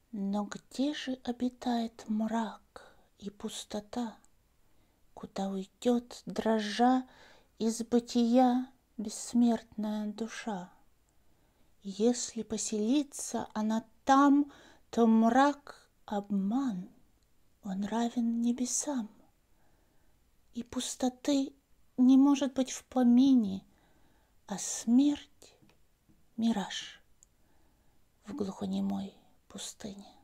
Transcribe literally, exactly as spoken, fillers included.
Но где же обитает мрак и пустота, куда уйдет, дрожа, из бытия бессмертная душа? Если поселится она там, то мрак — обман, он равен небесам. И пустоты не может быть в помине, а смерть — мираж в глухонемой пустыне.